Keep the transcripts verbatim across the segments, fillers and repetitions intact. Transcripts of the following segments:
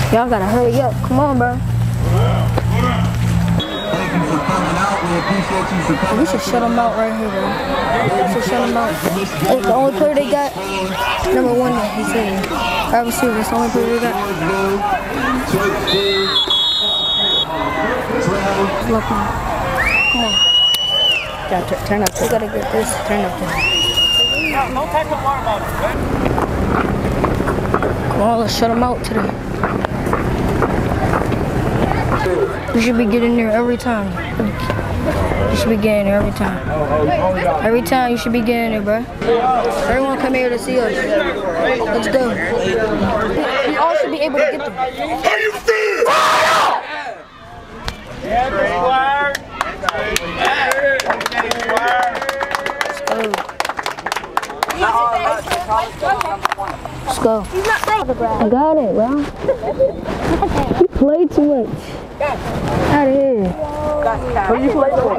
Y'all gotta hurry up. Come on, bro. We should shut them out right here, bro. We should shut them out. Hey, the only player they got, number one, he said. Wide receiver, that's the only player they got. Look, come on. Yeah, turn up. We gotta get this. Turn up. Don't take the water bottle. Come on, let's shut them out today. You should be getting there every time. You should be getting there every time. Every time you should be getting there, bro. Everyone come here to see us. Let's go. We all should be able to get there. How you feel? Let's go. I got it, bro. You play too much. Out of here. What you play for?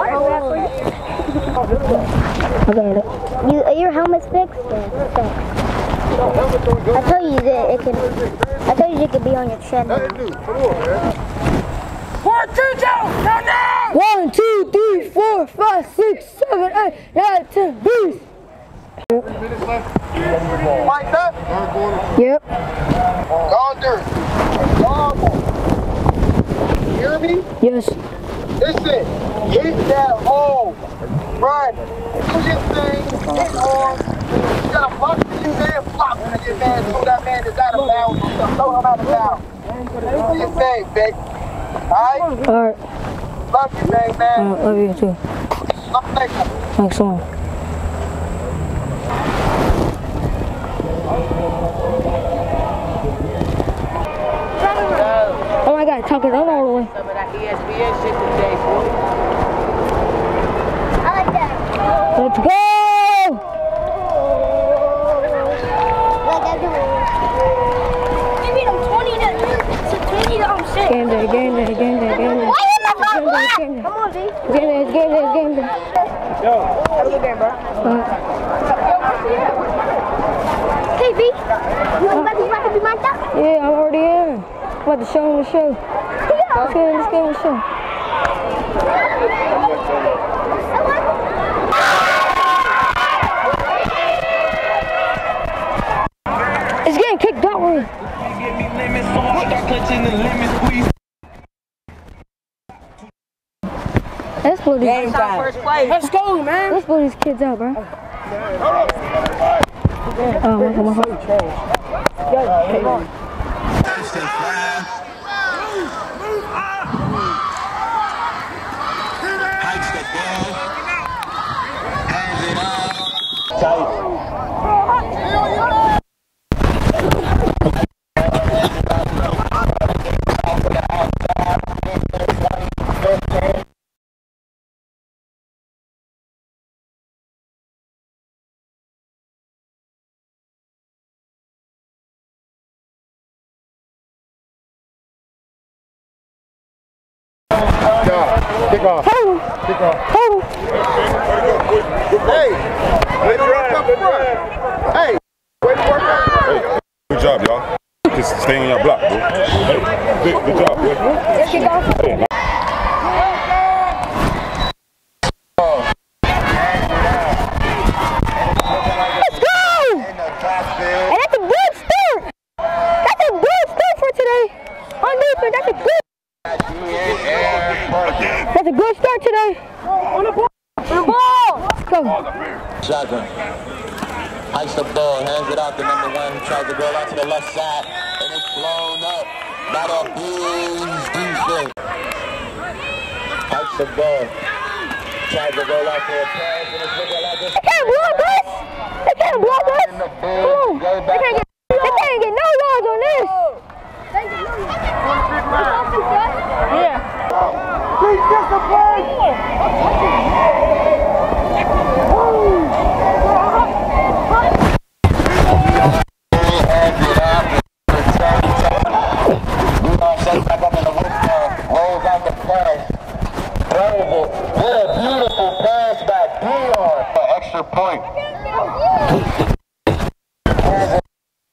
I got it. You, your helmet's fixed? Yeah, I told you that it can. I told you it could be on your chest. One, two, two, no, no! One, two, three, four, five, six, seven, eight, nine, ten, beast. Like that? Yep. Yonder. You hear me? Yes. Listen, hit that hole. Run. Do your thing. Hit hard. You gotta block the you man, flop to your man so that man is out of bounds. Throw him out of bounds. Do your thing, big. Alright? Alright. Love you, big man. Uh, love you too. Thanks. Thanks so much. Oh my God, Tucker, don't all the way. Some of that E S P N shit today, boy. I like that. Let's go! Like that dude. Maybe I'm twenty to twenty to I'm six. Game day, game day, game day, game day. Why hit my phone black? Game day, Come on, B. game day, game day, game day. Yo, have a good game, bro. Uh, Hey, B. You about to, you about to be my dog? yeah, I'm already in. I'm about to show him the show. Let's get him, let's get him the show. It's getting kicked out, right? Let's blow these, First play. let's go, man. Let's blow these kids out, bro. Oh, my God, my God. Kick off. Kick off. Hey, way to work up front. Hey, way to work up front. Good job, y'all. Just stay on your block, bro. Hey, good, good job, bro. Let's kick off. Hey, Let's go! And that's a good start. That's a good start for today. On defense, that's a good. That's a good start today. On the ball. On the ball. Let's go. Shotgun. Hikes the ball, hands it out to number one, tries to go out to the left side, and it's blown up. Not a big defense. Hikes the ball, tries to go out for a pass, and it's looking like this. They can't block us. They can't block us. Come on. They can't get, they can't get no yards on this. Yeah. Be disciplined. Rolls out the pass. Throws it. What a beautiful pass back. Dion. Extra point.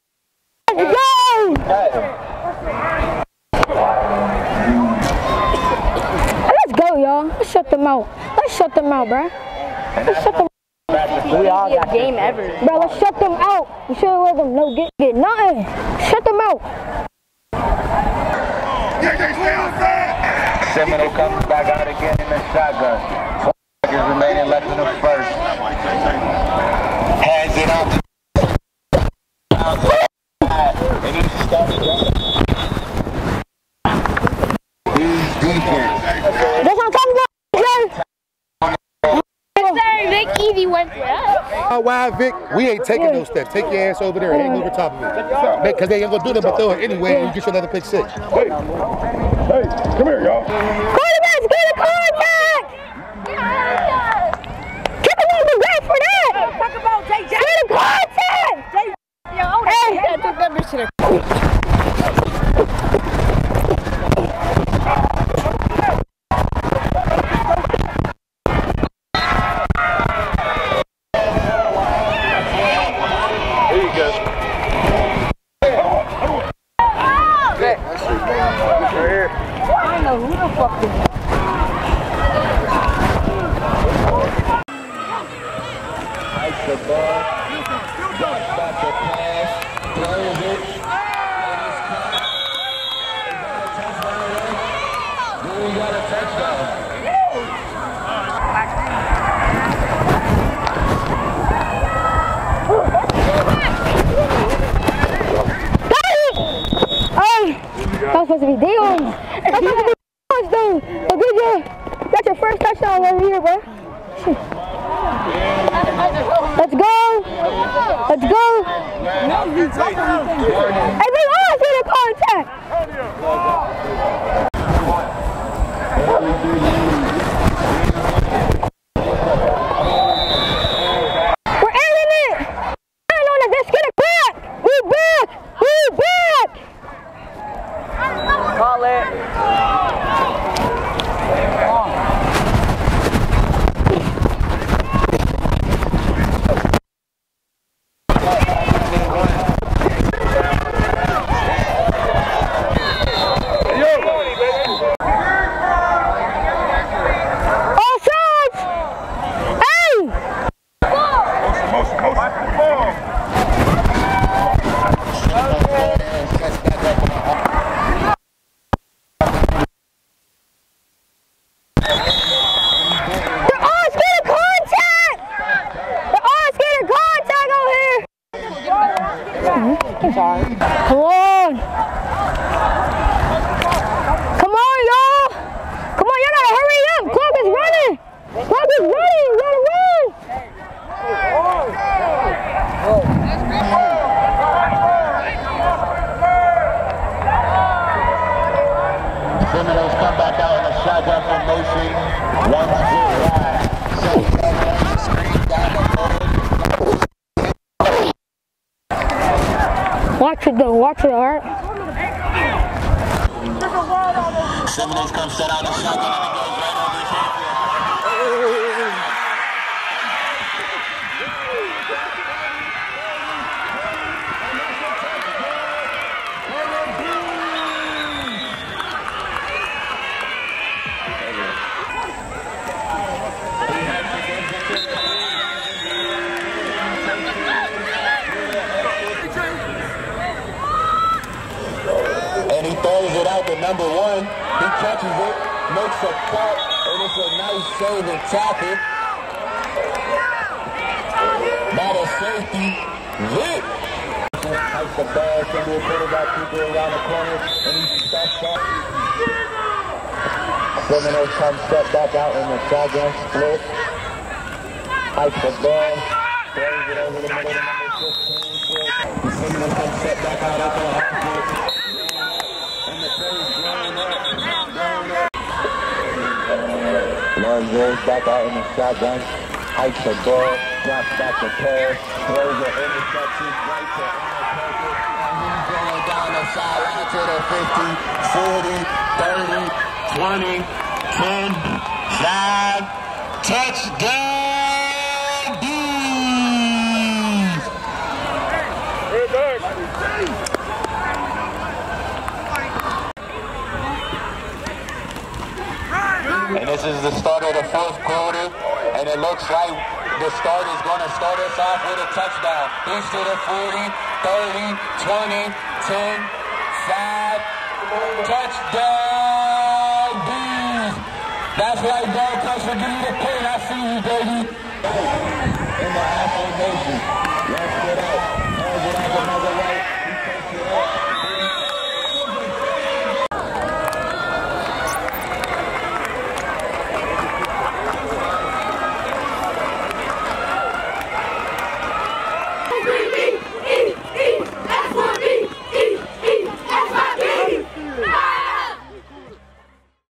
Let's shut them out. Let's shut them out, bro. Let's shut them out. We all got game ever. Bro, let's shut them out. We shouldn't let them no get, get nothing. Shut them out. Seminole comes back out again in the shotgun. Four seconds remaining left in the first. Hands it up. And he's starting He's defense. That's what I'm talking about. Vic easy went for us. Uh, why, Vic? We ain't taking those steps. Take your ass over there and hang over top of it. Because they ain't gonna do nothing but throw it anyway and you get you another pick six. Hey, hey, come here, y'all. Quarterbacks, get a contact! Kick him off the back for that! Talk about J J. Get a contact! Hey, I took that bitch to the the ball, drops back the pass, throws it, and it's caught. Is that a touchdown? Then we got a touchdown. Hey, that was supposed to be Dion. That was supposed to be touchdown. But good job. That's your first touchdown over here, bro. Let's go! Let's go! Hey, they all get a contact! We're ending it! Turn on it, let's get it back! We back! We back! Call it. Come on. Come on, y'all. Come on, y'all gotta hurry up. Clock is running. Clock is running. You gotta run. Seminoles come back out in a shotgun formation. One zero wide. Screen down the road. Watch it though, watch it, alright? Seminoles come set out a shotgun and it goes right over his head. And he throws it out to number one. He catches it, makes a cut, and it's a nice save and tackle. Not a safety. Vic! Takes the ball, can be a quarterback keeper around the corner, and he steps up. Seminoles come step back out in the shotgun split. Takes the ball, throws it over the middle to number fifteen. Seminoles come step back out after the half kick. Lawrence goes back out in the shotgun, hikes the ball, drops back the pass, throws the interception right to Aaron and he's going down the sideline to the fifty, forty, thirty, twenty, ten, five, touchdown, Bees! And this This is the start of the fourth quarter, and it looks like the start is going to start us off with a touchdown. He's to the forty, thirty, twenty, ten, five, touchdown, Bees. That's right, dog. Touch for give me the pin. I see you, baby. In the Afro Nation.